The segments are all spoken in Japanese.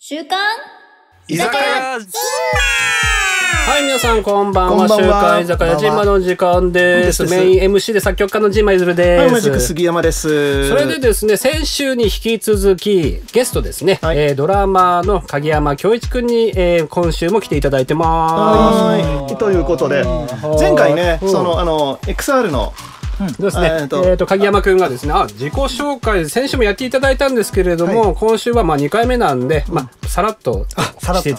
週刊居酒屋はい、皆さんこんばんは。週刊居酒屋ジンマの時間です。メイン MC で作曲家のジンマイズルです。 はい、同じく杉山です。 それでですね、先週に引き続きゲストですね、はい、ドラマーの鍵山恭一くんに、今週も来ていただいてます。 はい、ということで前回ね、そのXR のですね、鍵山くんがですね、自己紹介先週もやっていただいたんですけれども、はい、今週は2回目なんで、さらっとさらっと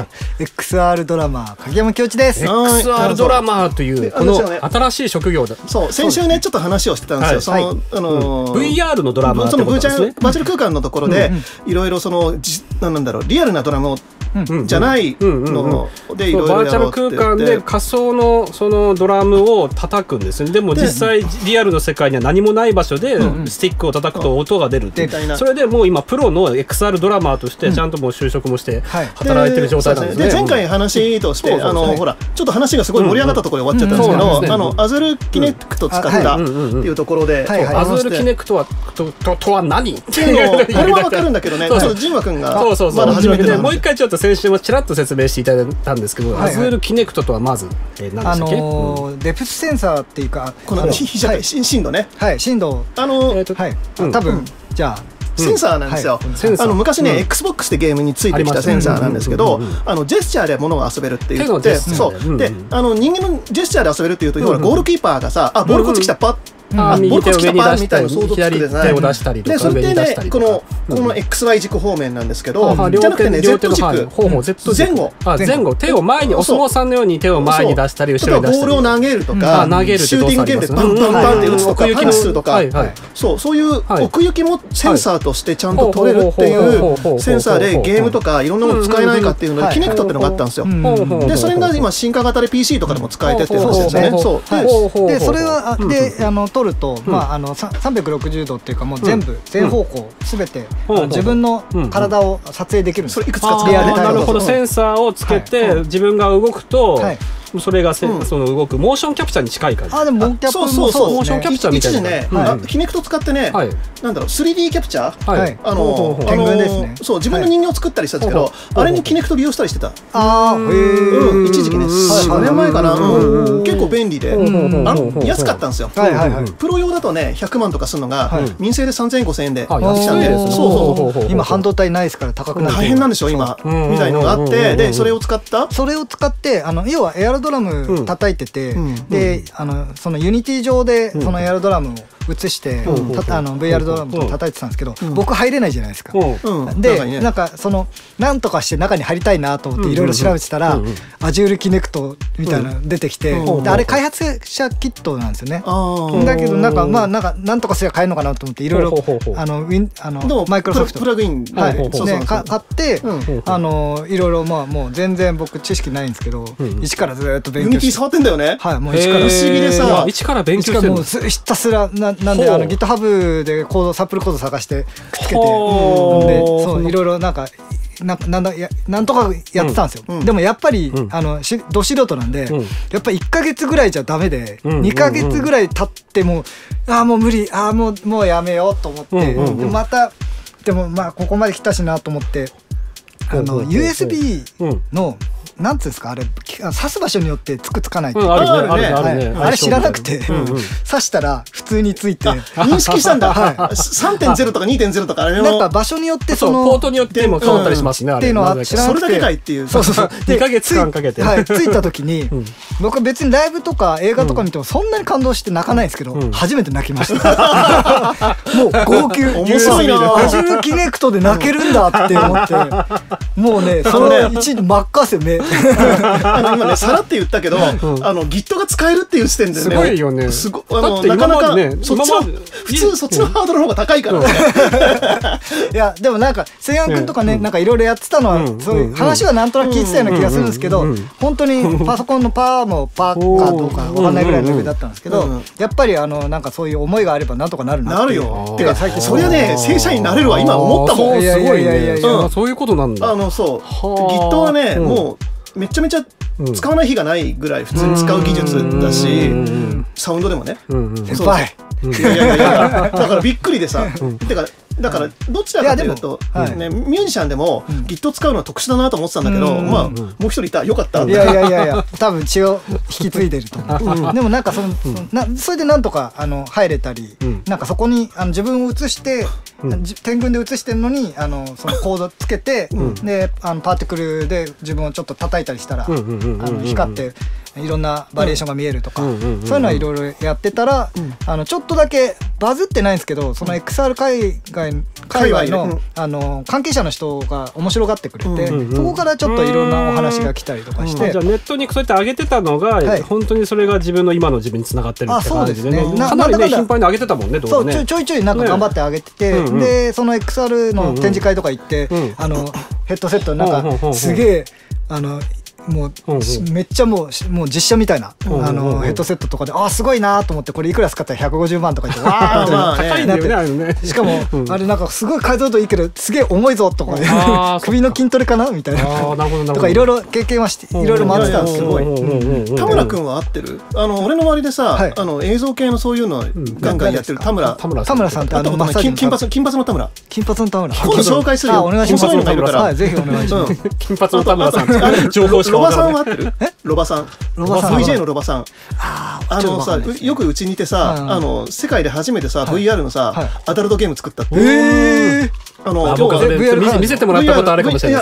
XR ドラマー鍵山恭一です。 XR ドラマーというこの新しい職業だ。 そう先週ねちょっと話をしてたんですよ。 はい、VR のドラマーってことですね。 バーチャル空間のところでいろいろそのなんだろうリアルなドラマをじゃないのでいろいろバーチャル空間で仮想のそのドラムを叩くんですね。でも実際リアルの世界には何もない場所でスティックを叩くと音が出るっていう。それでもう今プロの XR ドラマーとしてちゃんともう就職もして働いてる状態なんですね。 で前回話としてほらちょっと話がすごい盛り上がったところで終わっちゃったんですけど、アズルキネクト使ったっていうところで、 アズルキネクトとは何っていうのこれは分かるんだけどね、ちょっとジンマ君がまだ初めてでもう一回ちょっと先週もちらっと説明していただいたんですけど、アズルキネクトとはまず何でしたっけ？ デプスセンサーっていうか、 この震度ね、 はい震度多分じゃあセンサーなんですよ。昔ね XBOX でゲームについてきたセンサーなんですけど、ジェスチャーで物が遊べるって言って、そうで人間のジェスチャーで遊べるっていうと、ゴールキーパーがさ、ボールこっち来たパッ右手を上に出したり左手を出したりとかそれでねこの XY 軸方面なんですけど、じゃなくてね Z 軸前後手を前にお相撲さんのように手を前に出したり後ろに出したり、 ボールを投げるとかシューティングゲームでバンバンバンって打つとかパンチするとか、そういう奥行きもセンサーとしてちゃんと取れるっていうセンサーでゲームとかいろんなもの使えないかっていうのでキネクトっていうのがあったんですよ。でそれが今進化型で PC とかでも使えてっていう話ですよね。 でそれはで撮ると360度っていうかもう全部全方向すべて自分の体を撮影できるんです。 それいくつかリアルタイム。なるほど、センサーをつけて自分が動くとそれがその動くモーションキャプチャーに近い感じ。 でもモーションキャプチャーみたいな。 キネクト使ってね、なんだろう 3D キャプチャー、 天群ですね。 そう自分の人形を作ったりしたんですけど、あれにキネクト利用したりしてた。一時期ね4年前かな、結構便利で安かったんですよ。プロ用だとね100万とかするのが民生で3000円5000円でできたんで、 今半導体ないですから高くなって大変なんでしょ今みたいのがあって、でそれを使って要はエアロドラム叩いてて、でそのユニティ上でそのエアロドラムを映してVR ドラムを叩いてたんですけど、僕入れないじゃないですか。でなんかそのなんとかして中に入りたいなと思っていろいろ調べてたらアジュールキネクトみたいなの出てきて、あれ開発者キットなんですよね。だけどなんとかすれば買えるのかなと思っていろいろマイクロソフトプラグイン買っていろいろもう全然僕知識ないんですけど一からずっと勉強して。ユニティ触ってんだよね。 はい、もう不思議でさ一から勉強してるの。 ひたすらなんでGitHub でサンプルコード探してくっつけて、そういろいろなんとかやってたんですよ。でもやっぱりど素人なんでやっぱり1ヶ月ぐらいじゃダメで2ヶ月ぐらい経ってももう無理もうやめようと思って、でもここまで来たしなと思ってUSB のなんつうんですか、あれ刺す場所によってつくつかないってあれ知らなくて刺したら普通について認識したんだ。3.0 とか 2.0 とかあれなんか場所によってポートによっても変わったりしますね。 っていうのは知らなくて、 それだけかいっていう。 2ヶ月間かけてついた時に僕別にライブとか映画とか見てもそんなに感動して泣かないんですけど、初めて泣きました。もう号泣。 面白いな。 アジュールキネクトで泣けるんだって思って、もうねその一日真っ赤ですよ目。 今ねさらって言ったけどGit が使えるっていう時点でねすごいよね。 なかなか普通そっちのハードルの方が高いからね。 いやでもなんかせいやんくんとかねなんかいろいろやってたのはそういう話はなんとなく聞いてたような気がするんですけど、本当にパソコンのパワーもパーかどうかわかんないぐらいのレベルだったんですけど、やっぱりなんかそういう思いがあればなんとかなるなって。 なるよ。てか最近そりゃね正社員になれるわ今思ったもん。 すごいね。そういうことなんだ。 そう Git はねもうめちゃめちゃ使わない日がないぐらい普通に使う技術だし、サウンドでもね。 先輩。 いやだからびっくりでさ、てかだからどちらかというとね、ミュージシャンでも Git 使うのは特殊だなと思ってたんだけど、まあもう一人いた、よかった。 いや多分血を引き継いでると思う。でもなんかそれでなんとか入れたり、なんかそこに自分を移して点群で移してるのにそのコードつけて、でパーティクルで自分をちょっと叩いたりしたら光っていろんなバリエーションが見えるとか、そういうのはいろいろやってたら、ちょっとだけバズってないんですけど、その XR 界隈の関係者の人が面白がってくれて、そこからちょっといろんなお話が来たりとかして、 じゃあネットにそうやって上げてたのが本当にそれが自分の今の自分につながってるって感じでね、かなりね頻繁に上げてたもんね、動画ね。 そうちょいちょいなんか頑張って上げてて、でその XR の展示会とか行ってヘッドセットなんかすげえもうめっちゃもう実写みたいなヘッドセットとかで、あすごいなと思って、これいくら使ったら150万とか言ってわーって高いんだよね。しかもあれなんかすごい解像度いいけどすげえ重いぞとかね、首の筋トレかなみたいなとかいろいろ経験はしていろいろ回ってたんですけど、 田村君は合ってる？俺の周りでさ映像系のそういうのガンガンやってる田村さんって金髪の田村。 金髪の田村。 今度紹介するよ。 お願いします。 面白いのがいるから。 ぜひお願いします。 金髪の田村さん。情報しかロバさんは合ってる？ロバさん VJ のロバさん、さよくうちにいてさ、世界で初めてさ VR のさアダルトゲーム作ったって。 僕見せてもらったことあるかもしれない。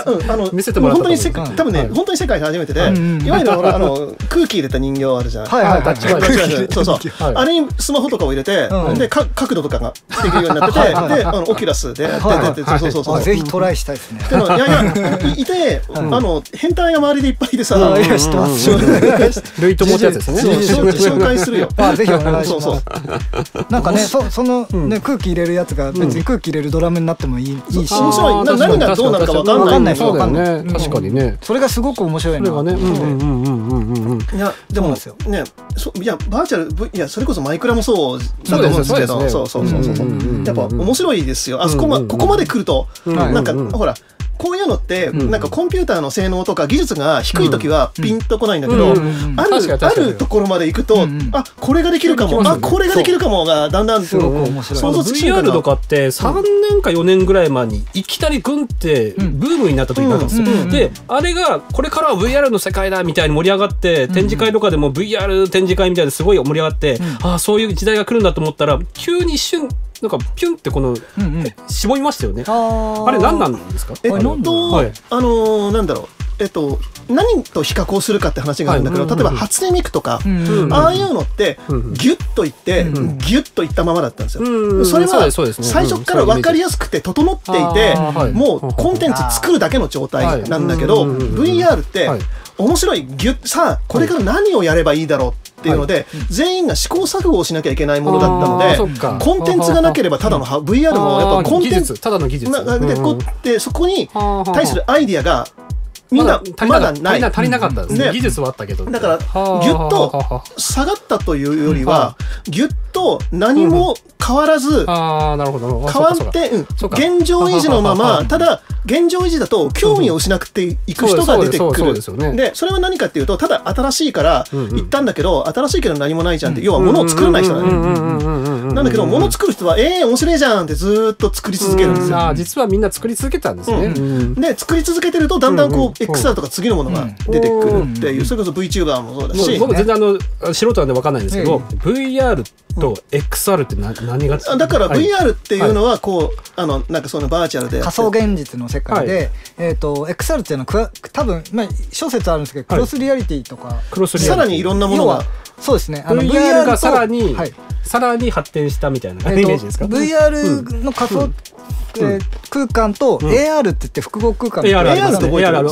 見せてもらったこと多分ね、本当に世界で初めてで、いわゆる空気入れた人形あるじゃん。そうそう、あれにスマホとかを入れて、で角度とかができるようになってて、でオキュラスでそうぜひトライしたいですね。 いて変態が周りでいっぱいでさ、 ルイトモってやつですね。 紹介するよ。 ぜひお願いします。なんかね、その空気入れるやつが別に空気入れるドラムになってもいいし、 面白い。何がどうなるか分かんない。 そうだよね。確かにね。 それがすごく面白いな。 いやでもね、いやバーチャル、いやそれこそマイクラもそうだと思うんですけど、そうやっぱ面白いですよ。あそこここまで来るとなんかほら。こういうのってなんかコンピューターの性能とか技術が低い時はピンとこないんだけど、あるところまで行くと、あこれができるかも、あこれができるかもがだんだん想像つく。VR とかって3年か4年ぐらい前にいきなりグンってブームになった時なんですよ。であれがこれからは VR の世界だみたいに盛り上がって、展示会とかでも VR 展示会みたいですごい盛り上がって、あそういう時代が来るんだと思ったら、急に一瞬なんかピュンってこの絞りましたよね。あれ何なんですか？ なんだろう、何と比較をするかって話があるんだけど、例えば初音ミクとかああいうのってギュッといってギュッといったままだったんですよ。それは最初から分かりやすくて整っていて、もうコンテンツ作るだけの状態なんだけど、 VR って面白いギュッ、さあこれから何をやればいいだろうっていうので、全員が試行錯誤をしなきゃいけないものだったので、コンテンツがなければただの VR もやっぱコンテンツただの技術で、そこに対するアイディアがみんなまだない、 足りなかったですね。技術はあったけど、 だからギュッと下がったというよりはギュッと何も変わらず、変わって現状維持のまま、ただ現状維持だと興味を失っていく人が出てくる。でそれは何かっていうと、ただ新しいから行ったんだけど、新しいけど何もないじゃんって、要は物を作らない人なんだけど、物作る人は面白いじゃんってずっと作り続けるんですよ。 実はみんな作り続けたんですね。 で作り続けてるとだんだんこうXR とか次のものが出てくるっていう、それこそ VTuber もそうだし、 僕全然素人なんで分かんないんですけど、VR と XR って何がだから VR っていうのはこうなんかそのバーチャルで仮想現実の世界で、XR っていうのは多分諸説あるんですけど、クロスリアリティとかさらにいろんなものが、 そうですね、 VR がさらに発展したみたいなイメージですか？ VR の仮想空間と AR って言って複合空間、 AR と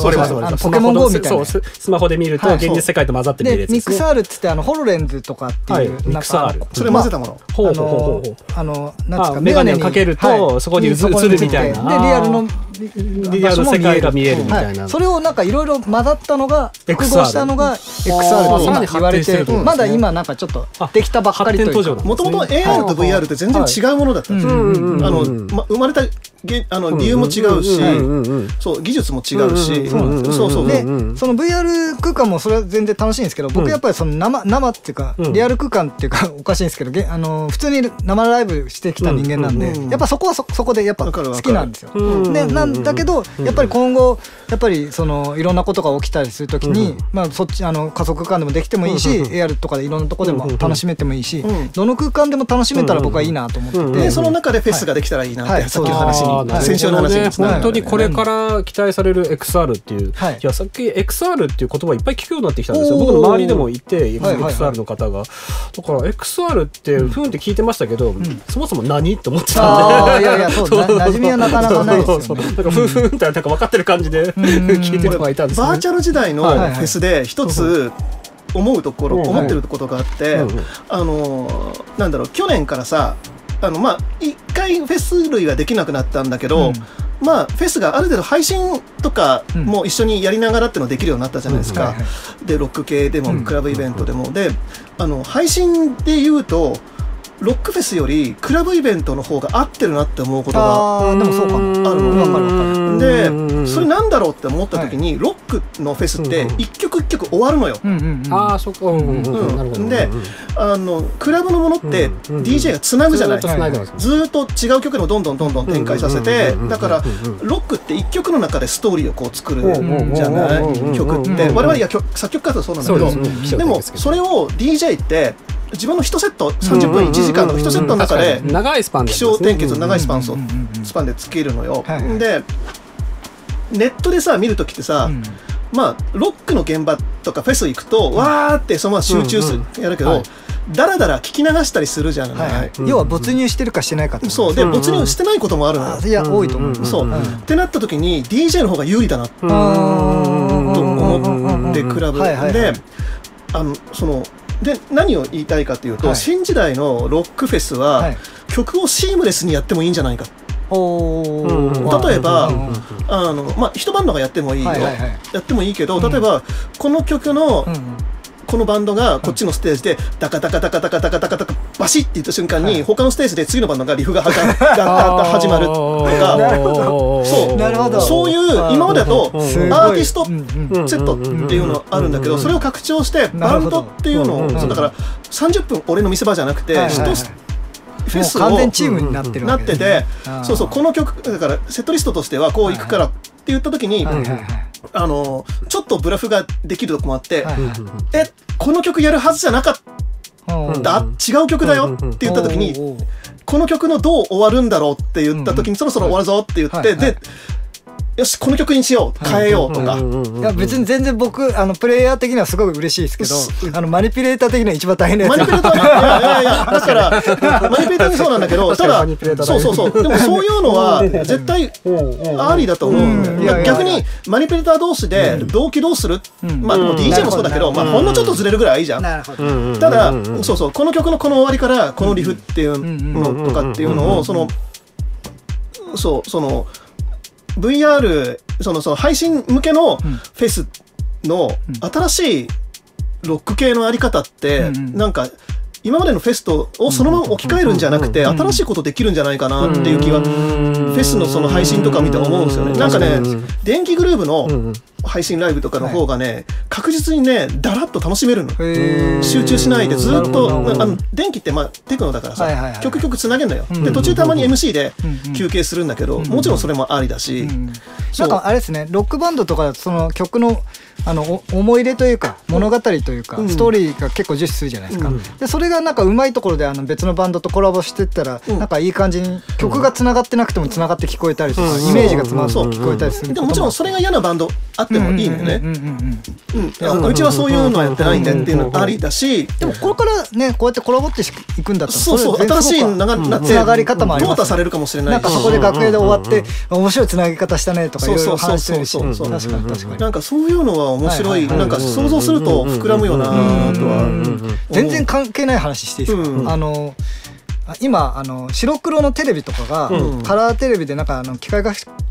VR ポケモン GO みたいな、 スマホで見ると現実世界と混ざって見えるやつですね。 ミクサールって言ってホロレンズとかっていうミクサール、それ混ぜたもの、なんですか、 メガネをかけるとそこに映るみたいな、 でリアルの世界が見えるみたいな、 それをなんかいろいろ混ざったのが複合したのが XR と言われて、まだ今なんかちょっとできたばっかりというか、 もともと AR と VR って全然違うものだったんですよ。生まれた理由も違うし、そう技術も違うし、そうそうでその VR 空間もそれは全然楽しいんですけど、僕やっぱりその生っていうかリアル空間っていうかおかしいんですけど、普通に生ライブしてきた人間なんで、やっぱそこはそこでやっぱ好きなんですよ。でなんだけどやっぱり今後やっぱりそのいろんなことが起きたりするときに、まあそっち仮想空間でもできてもいいし、AR とかでいろんなとこでも楽しめてもいいし、どの空間でも楽しめたら僕はいいなと思ってて、 その中でフェスができたらいいなってさっきの話に、先週の話につながる。 本当にこれから期待される XR っていう、いやさっき XR っていう言葉いっぱい聞くようになってきたんですよ。僕の周りでもいて XR の方が、だから XR ってふんって聞いてましたけど、そもそも何って思ってたんで、 いやいや、そう馴染みはなかなかないですよね。 なんかふんふんってなんか分かってる感じで聞いてる人がいたんですね。 バーチャル時代のフェスで一つ思ってることがあって、なんだろう、去年からさ、まあ一回フェス類はできなくなったんだけど、まあフェスがある程度配信とかも一緒にやりながらっていうのできるようになったじゃないですか。でロック系でもクラブイベントでも、で配信で言うとロックフェスよりクラブイベントの方が合ってるなって思うことがあるの。でそれなんだろうって思った時に、ロックのフェスって一曲一曲終わるのよ。 ああ、そっか。 でクラブのものって DJ がつなぐじゃない。ずっと違う曲をどんどん展開させて、だからロックって一曲の中でストーリーをこう作るじゃない。曲って我々作曲家とそうなんだけど、でもそれを DJ って自分の1セット30分1時間の1セットの中で長いスパンで起承転結の長いスパンでつけるのよ。でネットでさ見るときってさ、まあロックの現場とかフェス行くとわーってそのまま集中するやるけど、だらだら聞き流したりするじゃない。 要は没入してるかしてないかって。 そうで没入してないこともあるのよ。 いや多いと思う。 そうってなった時に DJ の方が有利だなと思ってクラブでで何を言いたいかというと、新時代のロックフェスは曲をシームレスにやってもいいんじゃないか。例えばまあ一バンドがやってもいいよ、やってもいいけど、例えばこの曲のこのバンドがこっちのステージでダカダカダカダカダカダカダカバシッって言った瞬間に他のステージで次のバンドがリフが始まるとか、そういう今までだとアーティストセットっていうのあるんだけど、それを拡張してバンドっていうのを、だから30分俺の見せ場じゃなくてフェスを完全チームになってるなってて、そうそうこの曲だからセットリストとしてはこういくからって言った時にちょっとブラフができるとこもあって、この曲やるはずじゃなかった違う曲だよって言った時にこの曲のどう終わるんだろうって言った時にそろそろ終わるぞって言って、でよしこの曲にしよう変えようとか。 いや別に全然僕プレイヤー的にはすごく嬉しいですけど、マニピュレーター的には一番大変なやつ。 マニピュレーターいやだからマニピュレーターにそうなんだけど、ただそうでもそういうのは絶対ありだと思うんだよ。逆にマニピュレーター同士で同期どうする、まあ DJ もそうだけど、まあほんのちょっとずれるぐらいいいじゃん。ただそうこの曲のこの終わりからこのリフっていうのとかっていうのをその VR その配信向けのフェスの新しいロック系のあり方ってなんか今までのフェスとをそのまま置き換えるんじゃなくて新しいことできるんじゃないかなっていう気がフェスのその配信とか見て思うんですよね。なんかね電気グルーヴの配信ライブとかの方がね確実にねだらっと楽しめるの。集中しないでずっと電気ってまあテクノだからさ曲つなげんだよ。で途中たまに MC で休憩するんだけど、もちろんそれもありだし、 なんかあれですね、ロックバンドとかその曲の思い入れというか物語というかストーリーが結構重視するじゃないですか。でそれがなんかうまいところで別のバンドとコラボしてったらなんかいい感じに曲がつながってなくてもつながって聞こえたりとかイメージがつまって聞こえたりする。 でももちろんそれが嫌なバンドあってもいいのよね。うちはそういうのやってないんでっていうのありだし、 でもこれからねこうやってコラボっていくんだったらそう新しいつながり方もあります。 淘汰されるかもしれない。 なんかそこで楽屋で終わって面白いつなぎ方したねとかいろいろ話してるし、確かになんかそういうのは面白い。なんか想像すると膨らむよなとは。 全然関係ない話していいですか。今白黒のテレビとかがカラーテレビでなんか機械学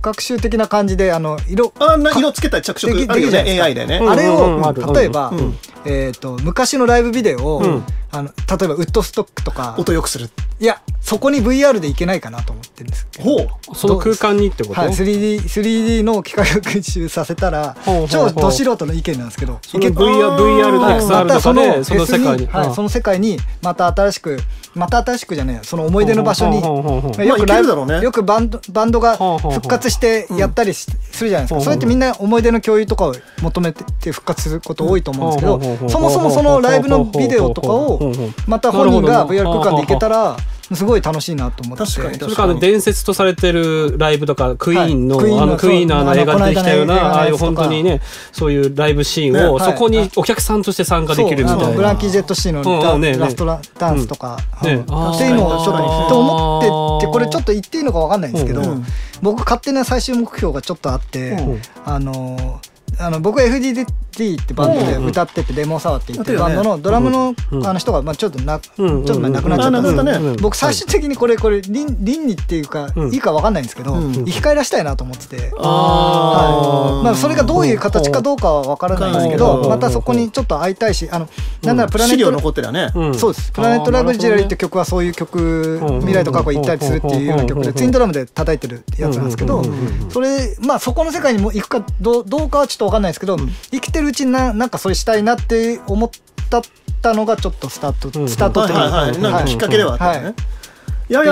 学習的な感じで色つけた着色あるよね AI でね。 あれを例えば昔のライブビデオを例えばウッドストックとか音良くする。 いやそこに VR でいけないかなと思ってるんですけど。 ほう。 その空間にってこと？ はい、3D の機械学習させたら超ど素人の意見なんですけど、 その VR と XR とかでその世界に、 その世界にまた新しくじゃねえ、その思い出の場所によくバンドが復活してやったりするじゃないですか。それってみんな思い出の共有とかを求めて復活すること多いと思うんですけど、そもそもそのライブのビデオとかをまた本人が VR 空間でいけたらすごい楽しいなと思って。 確かに。 それから伝説とされてるライブとかクイーンの映画でできたようなああいう本当にねそういうライブシーンをそこにお客さんとして参加できるみたいな。 ブランキー・ジェット・シーのラストダンスとかっていうのをちょっと思ってて、これちょっと言っていいのか分かんないんですけど、僕勝手な最終目標がちょっとあって、僕は FDD ってバンドで歌っててデモサワーって言ってるバンドのドラムの人がちょっと亡くなっちゃったんですけど、僕最終的にこれ倫理っていうかいいか分かんないんですけど生き返らしたいなと思ってて、それがどういう形かどうかは分からないんですけど、またそこにちょっと会いたいし、なんならプラネット残ってるよね。そうです。プラネットラグジュアリーって曲はそういう曲、未来と過去行ったりするっていうような曲でツインドラムで叩いてるやつなんですけど、それそこの世界にも行くかどうかはちょっと分かんないですけど、生きてるうちになんかそれしたいなって思ったのがちょっとスタートっていうなんかきっかけではあったね。いや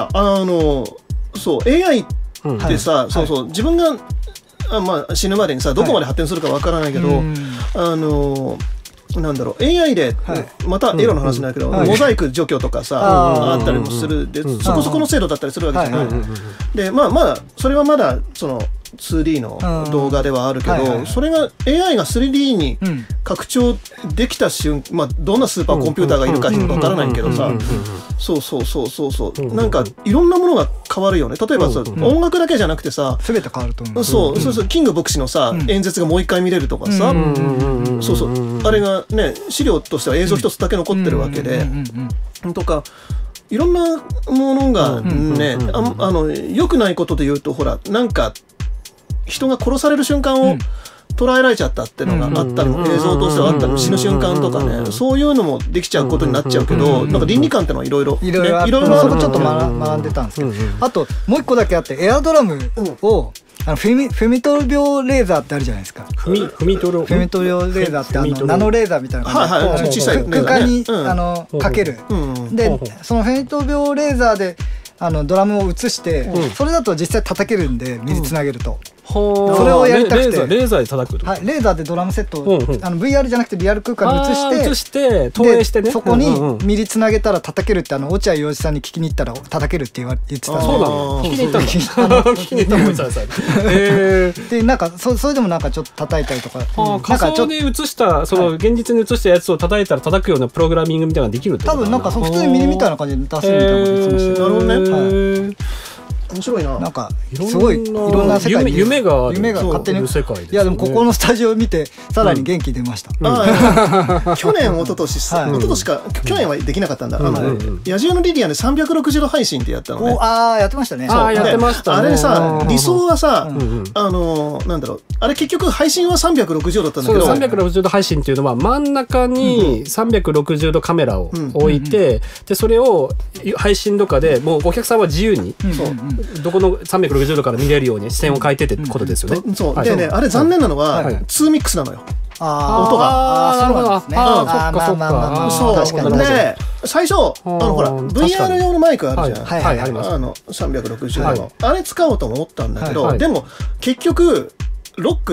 そう AI ってさ、そう自分が死ぬまでにさどこまで発展するかわからないけど、なんだろう AI でまたエロの話なんだけどモザイク除去とかさあったりもするで、そこそこの精度だったりするわけじゃない。でまだそれはまだその2D の動画ではあるけど、それが AI が 3D に拡張できた瞬間、どんなスーパーコンピューターがいるかわからないけどさ、そうなんかいろんなものが変わるよね。例えばさ、音楽だけじゃなくてさ、 全て変わると思う。 そうキング牧師のさ演説がもう一回見れるとかさ、あれがね資料としては映像一つだけ残ってるわけでとか。いろんなものがね、良くないことで言うとほらなんか人が殺される瞬間を捉えられちゃったっていうのがあったりも映像としてはあったりも死ぬ瞬間とかね、そういうのもできちゃうことになっちゃうけど、なんか倫理観ってのはいろいろそこちょっと学んでたんですけど、あともう一個だけあってエアドラムをフェミト秒レーザーってあるじゃないですか。フェミト秒レーザーってナノレーザーみたいな感じで空間にかける。でそのフェミト秒レーザーでドラムを映して、それだと実際叩けるんで水つなげると。それをやりたくてレーザーで叩く。 はい、レーザーでドラムセットをVR じゃなくてリアル空間に映して投影してね、 そこにミリつなげたら叩けるって落合陽一さんに聞きに行ったら叩けるって言ってたんで。 そうなの？聞きに行ったの？聞きに行ったの？ でなんかそれでもなんかちょっと叩いたりとか、 仮想に映したその現実に映したやつを叩いたら叩くようなプログラミングみたいなのができるってこと？ 多分なんか普通にミリみたいな感じで出せるみたいなこと言ってました。 なるほどね。面白いな。 なんかすごいいろんな世界に夢が勝手に。いやでもここのスタジオを見てさらに元気出ました。 去年一昨年か去年はできなかったんだ。野獣のリリアンで360度配信ってやったのね。 やってましたね。 やってましたね。 あれさ理想はさなんだろうあれ結局配信は360度だったんだけど、 360度配信っていうのは真ん中に360度カメラを置いて、でそれを配信とかでもうお客さんは自由にどこの360度から見れるように視線を変えてってことですよね。 そうでね、あれ残念なのは2ミックスなのよ。音が。 そうなんですね。 そっか。 そうで最初ほら VR 用のマイクあるじゃん。360度のあれ使おうと思ったんだけど、でも結局ロックって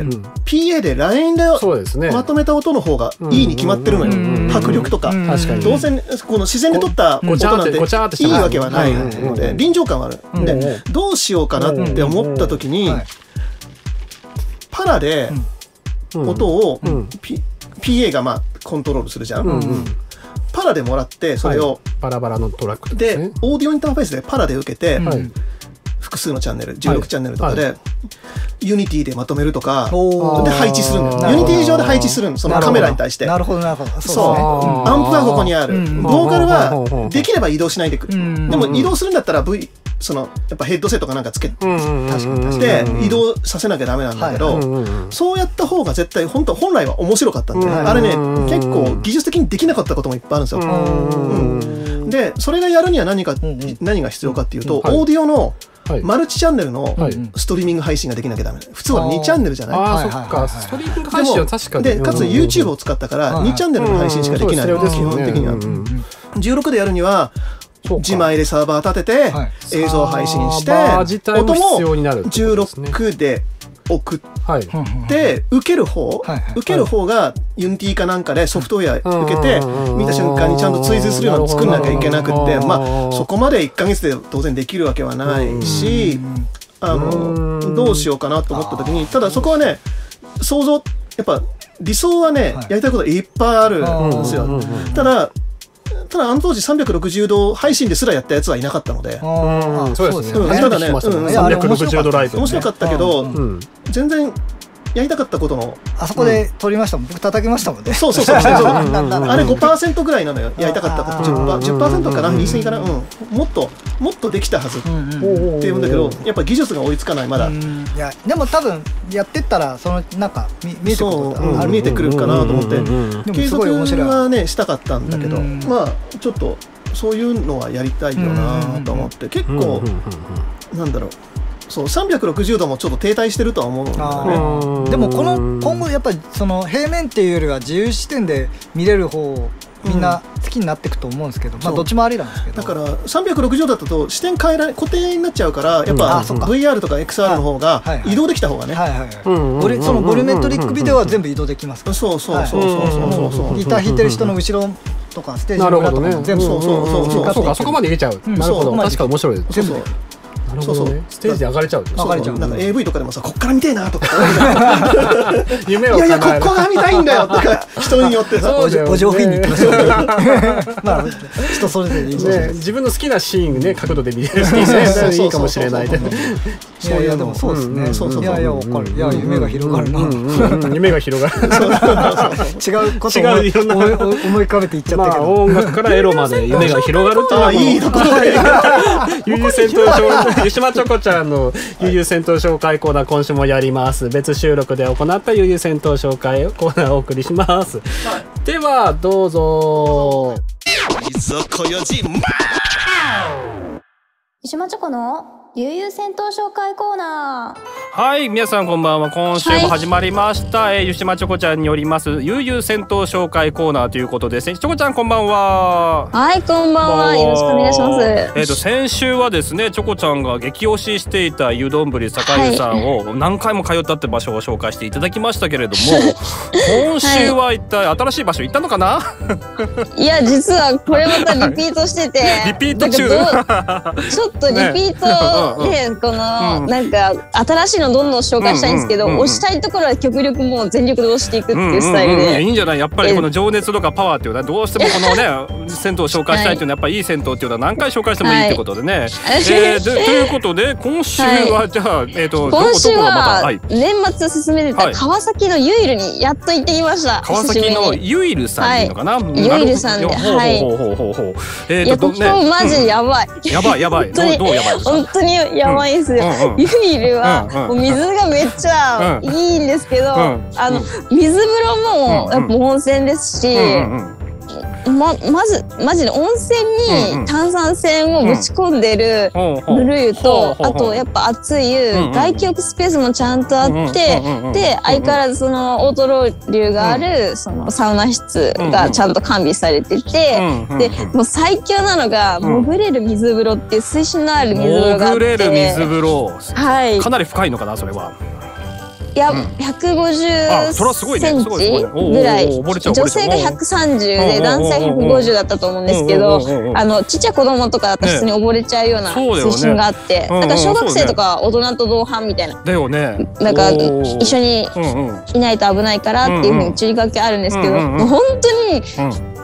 PA でラインでまとめた音の方がいいに決まってるのよ。迫力とかどうせこの自然で撮った音なんていいわけはないので臨場感はある。でどうしようかなって思った時にパラで音を PA がコントロールするじゃん。パラでもらってそれをバラバラのトラックでオーディオインターフェースでパラで受けて複数のチャンネル16チャンネルとかでユニティでまとめるとかで配置するの。ユニティ上で配置するのそのカメラに対して。 なるほどなるほど。 そうアンプはここにある。ボーカルはできれば移動しないでくる。でも移動するんだったら VR そのやっぱヘッドセットかなんかつけて移動させなきゃダメなんだけど、そうやった方が絶対本来は面白かったんで、あれね結構技術的にできなかったこともいっぱいあるんですよ。でそれがやるには何が必要かっていうと、オーディオのマルチチャンネルのストリーミング配信ができなきゃダメ。普通は2チャンネルじゃない。 ああ、そっか。ストリーミング配信は確かに。 でかつ YouTube を使ったから2チャンネルの配信しかできない。基本的には16でやるには自前でサーバー立てて映像配信して音も16で送って受ける方が Unity かなんかでソフトウェア受けて見た瞬間にちゃんと追随するようなの作んなきゃいけなくって、まあそこまで1ヶ月で当然できるわけはないし、どうしようかなと思った時に、ただそこはね想像やっぱ理想はねやりたいこといっぱいあるんですよ。ただあの当時360度配信ですらやったやつはいなかったので、 そうですね。 ただね 360度ライブ面白かったけど全然やりたかったことのあそこで撮りましたもん。僕叩きましたもんね。 そうあれ 5% ぐらいなのよ。やりたかったこと 10% かな、言い過ぎかな。もっとできたはずって言うんだけど、やっぱ技術が追いつかないまだ。いやでも多分やってったらそのなんか見えてくるかなと思って継続はねしたかったんだけど、まあちょっとそういうのはやりたいよなと思って、結構なんだろう、そう360度もちょっと停滞してるとは思うんだよね。 でも今後やっぱりその平面っていうよりは自由視点で見れる方をみんな好きになっていくと思うんですけど、まあどっちもありなんですけど、 だから360度だと視点変えられ固定になっちゃうから、やっぱ VR とか XR の方が移動できた方がね、 そのボリュメトリックビデオは全部移動できますから。 そうギター弾いてる人の後ろとかステージの裏とか全部そうか、そこまで入れちゃう。なるほど、確か面白いです。 全部そうステージで上がれちゃう。 なんか AV とかでもさ、こっから見てえなとか夢をいやここが見たいんだよとか人によってさ、 お上品にいきましょう。まあ人それぞれいいね。 自分の好きなシーンね、角度で見れるいいかもしれない。 いやでもそうですね。いやわかる。いや夢が広がるな。 夢が広がる。 違うことを思い浮かべていっちゃったけど、 音楽からエロまで夢が広がるといいところで悠々戦闘湯島チョコちゃんの悠々戦闘紹介コーナー、今週もやります。別収録で行った悠々戦闘紹介コーナーをお送りします。ではどうぞ。 湯島チョコの悠々戦闘紹介コーナー。 はい、皆さんこんばんは。今週も始まりました、湯島チョコちゃんによります悠々戦闘紹介コーナーということですね。チョコちゃんこんばんは。 はい、こんばんは。よろしくお願いします。 先週はですね、チョコちゃんが激推ししていた湯丼坂湯さんを何回も通ったって場所を紹介していただきましたけれども、今週は一体新しい場所行ったのかな？ いや、実はこれまたリピートしててリピート中ちょっとリピートで、このなんか新しいのどんどん紹介したいんですけど、押したいところは極力もう全力で押していくっていうスタイルで。 いいんじゃない？やっぱりこの情熱とかパワーっていうのはどうしてもこのね銭湯を紹介したいっていうのはやっぱりいい銭湯っていうのは何回紹介してもいいってことでね。ということで今週はじゃあ今週は年末進めてた川崎のユイルにやっと行ってきました。 川崎のユイルさんいいのかな？ ユイルさんで、はい。いや、ここマジやばい。 やばい。どうやばい？ 本当にやばいですよ。ユイルはもう水がめっちゃいいんですけど、水風呂もやっぱ温泉ですし、マジで温泉に炭酸泉をぶち込んでるぬる湯と、あとやっぱ熱い湯、外気浴スペースもちゃんとあって、で相変わらずそのオートロウリュがあるそのサウナ室がちゃんと完備されてて、でもう最強なのが潜れる水風呂っていう水深のある水風呂があって、 潜れる水風呂、 はい、 かなり深いのかなそれは。 いや、150センチぐらい、女性が130で男性150だったと思うんですけど、ちっちゃい子供とかだったら普通に溺れちゃうような水深があって、だから小学生とか大人と同伴みたいな、なんか一緒にいないと危ないからっていうふうに注意書きあるんですけど、もう本当に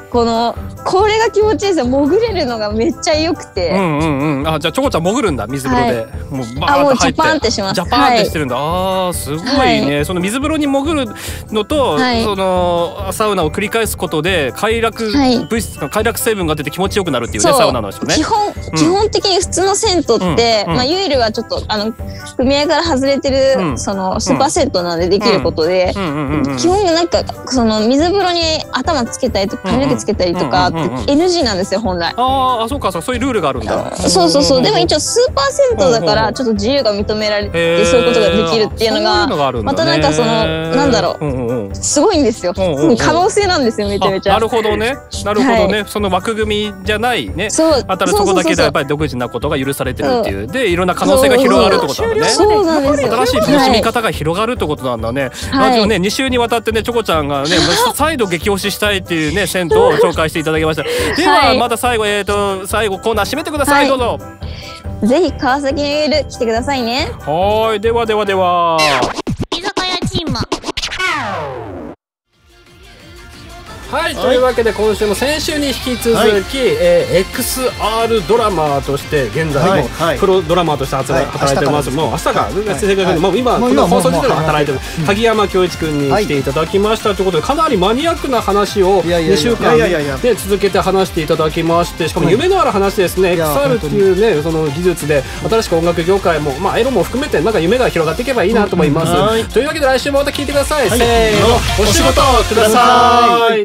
これが気持ちいいですよ。潜れるのがめっちゃ良くて。 あ、じゃあチョコちゃん潜るんだ、水風呂で。もうバーッと入って。 ジャパンってします。 ジャパンってしてるんだ。ああ、すごいね。その水風呂に潜るのと、そのサウナを繰り返すことで快楽物質、快楽成分が出て気持ちよくなるっていうね、サウナの人ね。 基本的に普通の銭湯って、ユイルはちょっと組合から外れてるそのスーパー銭湯なんでできることで、基本なんかその水風呂に頭つけたりとか髪の毛つけたりとかって NG なんですよ本来。 ああ、そうか、そういうルールがあるんだ。 そうそうそう。でも一応スーパー銭湯だからちょっと自由が認められてそういうことができるっていうのがまたなんかそのなんだろう、すごいんですよ。可能性なんですよ、めちゃめちゃ。 なるほどね、なるほどね。その枠組みじゃないね、あたらそこだけでやっぱり独自なことが許されてるっていうで、いろんな可能性が広がるってことなんだね。 そうなんですよ。 新しい楽しみ方が広がるってことなんだね。まずね、2週にわたってね、チョコちゃんがね再度激推ししたいっていうね銭湯を紹介していただきました。ではまた最後最後コーナー締めてください。どうぞ。 ぜひ川崎のユイル来てくださいね。 はい、では。 居酒屋チーム。 はい、というわけで今週も先週に引き続き、XR ドラマーとして現在もプロドラマーとして働いてます。もう明日から正確にもう今この放送時点で働いてる萩山恭一君に来ていただきましたということで、かなりマニアックな話を2週間で続けて話していただきまして、しかも夢のある話ですね。XR っていうねその技術で新しく音楽業界もエロも含めてなんか夢が広がっていけばいいなと思います。というわけで来週もまた聞いてください。せーの、お仕事ください。